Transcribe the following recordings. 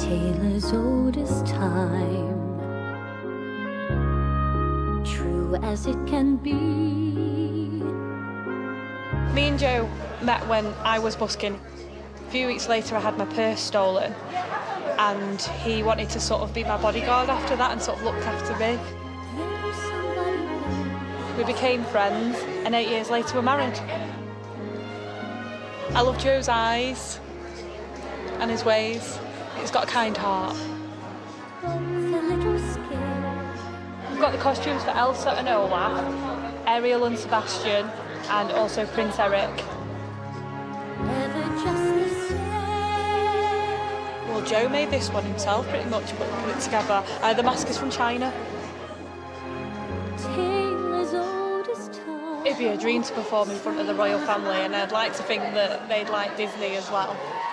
tale as old as time, true as it can be. Me and Joe met when I was busking. A few weeks later I had my purse stolen and he wanted to sort of be my bodyguard after that and sort of looked after me. We became friends and 8 years later we're married. I love Joe's eyes and his ways. He's got a kind heart. We've got the costumes for Elsa and Olaf, Ariel and Sebastian, and also Prince Eric. Well, Joe made this one himself, pretty much, put it together. The mask is from China. It'd be a dream to perform in front of the royal family, and I'd like to think that they'd like Disney as well.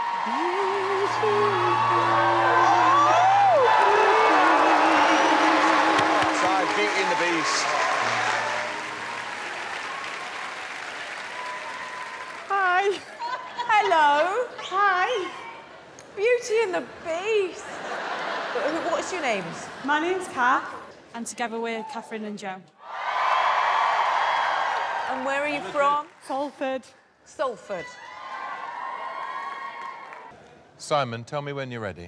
Outside, Beauty and the Beast. Hi. Hello. Hi. Beauty and the Beast. What's your names? My name's Kath, and together we're Catherine and Joe. And where are you from? Salford. Salford. Simon, tell me when you're ready.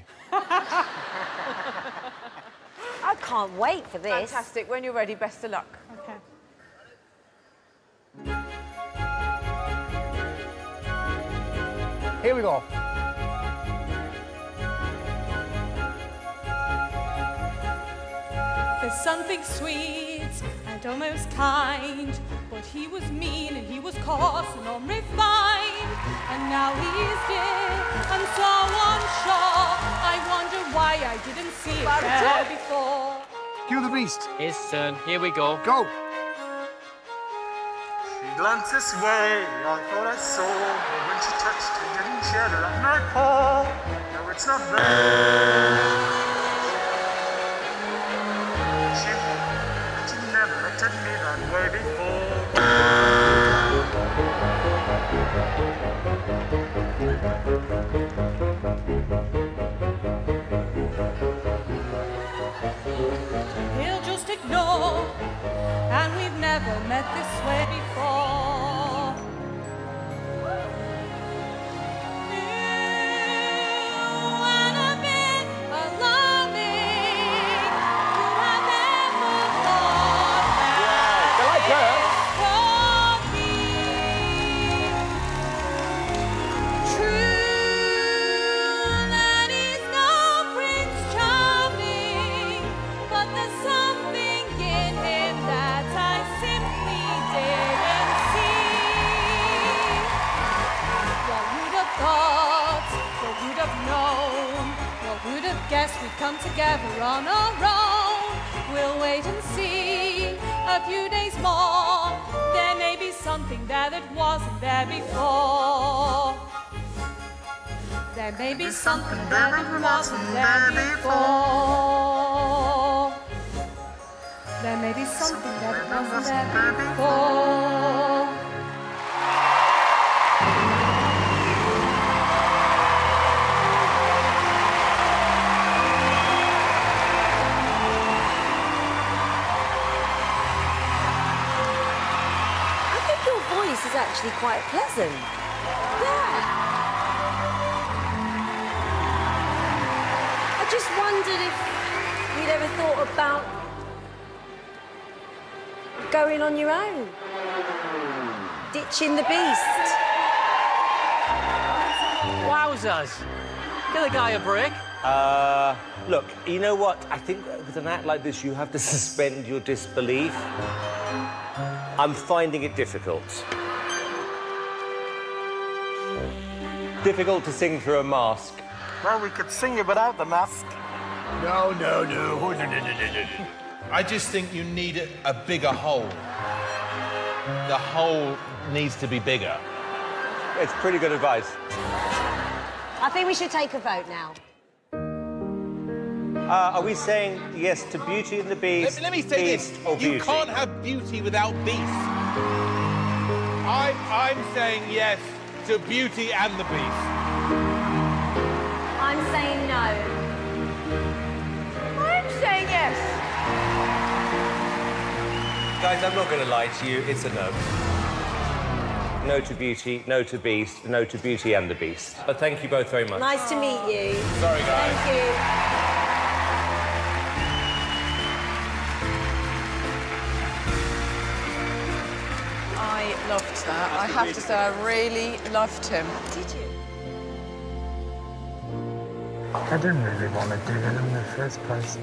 I can't wait for this. Fantastic. When you're ready, best of luck. Okay. Here we go. There's something sweet and almost kind, but he was mean and he was coarse and unrefined. And now he is dead, I'm so unsure. I wonder why I didn't see it there before. Cue the Beast. His turn. Here we go. Go. She glanced this way, I thought I saw, but when she touched it, didn't shed her on my paw. No, it's not there. She never looked at me that way before. He'll just ignore, and we've never met this way before. New and a bit alarming to have ever thought that I like her. for me. True that he's no Prince Charming, but there's something in him that I simply didn't see. What would have thought? What would have known? What would have guessed we'd come together on our own? We'll wait and see a few days more. There may be something there that wasn't there before. There may be something there that wasn't there before. There may be something that wasn't there before. I think your voice is actually quite pleasant. Yeah. I just wondered if you'd ever thought about going on your own, ditching the beast. Wowzers. Give the guy a break. Look, you know what? I think with an act like this, you have to suspend your disbelief. I'm finding it difficult. Difficult to sing through a mask. Well, we could sing it without the mask. No. I just think you need a bigger hole. The hole needs to be bigger. It's pretty good advice. I think we should take a vote now. Are we saying yes to Beauty and the Beast? Let me say Beast this. Or You Beauty? can't have beauty without beast. I'm saying yes to Beauty and the Beast. I'm saying no Guys, I'm not going to lie to you, it's a no. No to Beauty, no to Beast, no to Beauty and the Beast. But thank you both very much. Nice to meet you. Sorry, guys. Thank you. I loved that. I have to say, I really loved him. Did you? I didn't really want to do it in the first place.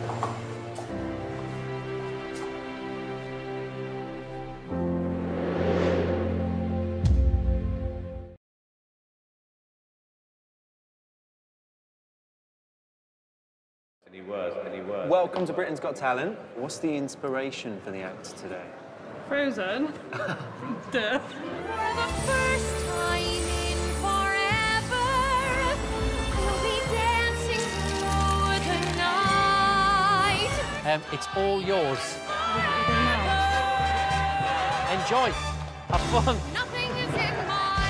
Any worse, any worse. Welcome to Britain's Got Talent. What's the inspiration for the act today? Frozen. Duh. For the first time in forever, we'll be dancing through the night. It's all yours. Enjoy. Have fun. Nothing is in my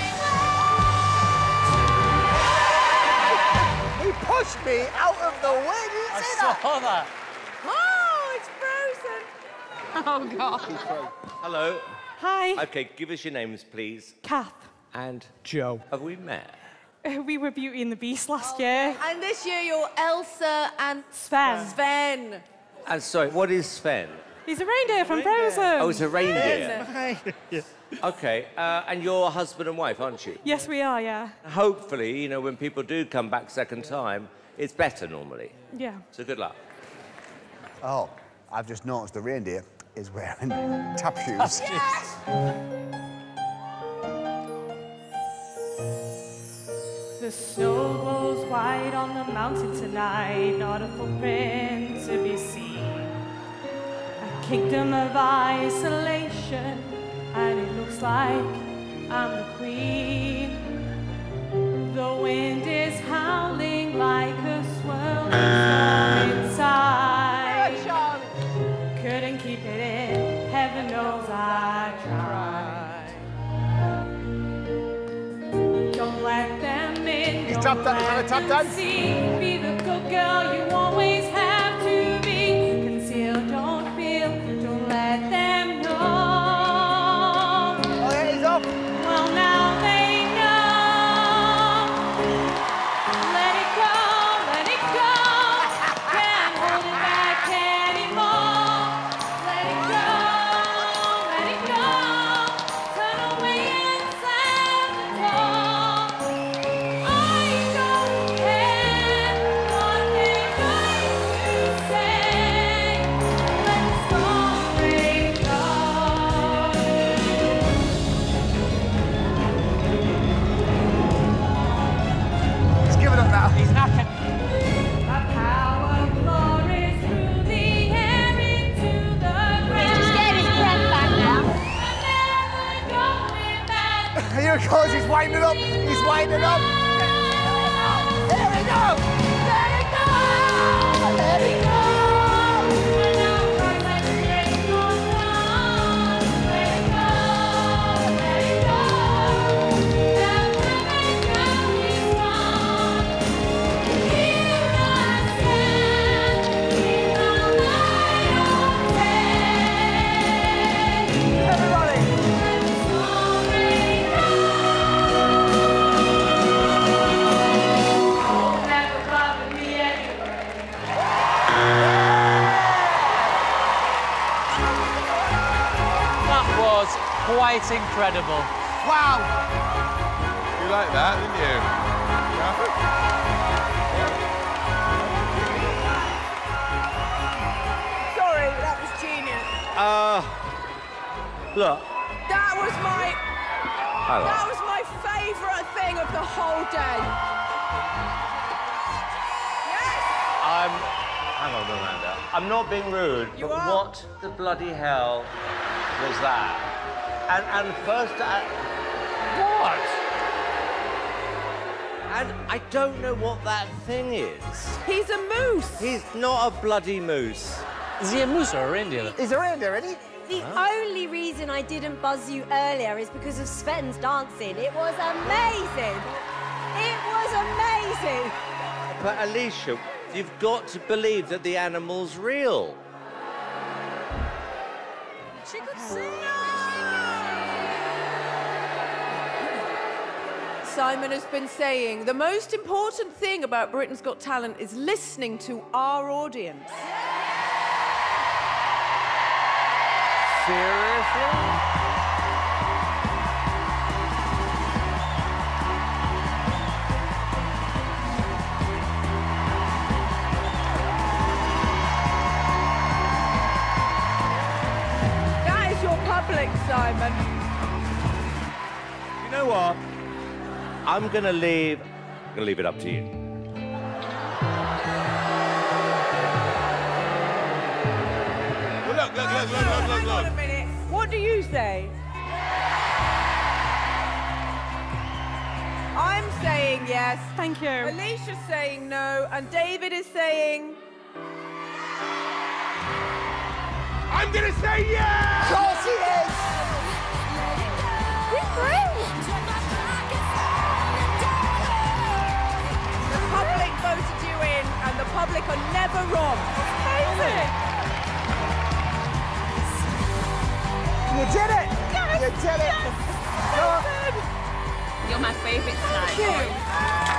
He pushed me out of the way. Did you I see saw that? that. Oh, it's Frozen. Oh, God. Hello. Hi. OK, give us your names, please. Kath. And Joe. have we met? We were Beauty and the Beast last year. And this year you're Elsa and Sven. Sven. And sorry, what is Sven? He's a reindeer from Frozen. Oh, it's a reindeer. OK, and you're husband and wife, aren't you? Yes, we are, yeah. Hopefully, you know, when people do come back second time, it's better normally. Yeah. So good luck. Oh, I've just noticed the reindeer is wearing tap shoes. The snow glows white on the mountain tonight, not a footprint to be seen. A kingdom of isolation, and it looks like I'm the queen. The wind is howling like a swirling storm inside. Couldn't keep it in, heaven knows I tried. Don't let them in. He's tapped that. Is that a tap dance? Be the good girl you always have to be. Conceal, don't feel, don't let them know. Oh, yeah, he's up. Well, now they know. Let it go, let it go. Can't hold it back anymore. Let it go, let it go. Turn away and slam the door. I don't care what they're going to say. Let the story go. He's giving up now. He's knackered. A power flourish through the air into the ground. Just get his breath back now. Here it goes. He's winding it up. He's winding it up. There we go. There we go. There we go. That was quite incredible. Wow. You like that, didn't you? Sorry, that was genius. Look. That was my Hello. favourite thing of the whole day. Yes. Hang on, Amanda. I'm not being rude, You but are. what the bloody hell was that? And first, what? And I don't know what that thing is. He's a moose. He's not a bloody moose. Is he a moose or a reindeer? He's a reindeer, isn't he? The only reason I didn't buzz you earlier is because of Sven's dancing. It was amazing. It was amazing. But Alicia, you've got to believe that the animal's real. Simon has been saying, the most important thing about Britain's Got Talent is listening to our audience. Seriously? That is your public, Simon. You know what? I'm gonna leave it up to you. Well, look. Hang on a minute. What do you say? I'm saying yes. Thank you. Alicia's saying no, and David is saying... I'm gonna say yes! Of course he is! The public voted you in, and the public are never wrong. Amazing! You did it! You did it! You're my favourite tonight. Thank you.